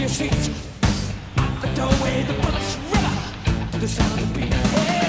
your seats. Out the doorway, the bullets river to the sound of the beat. Hey.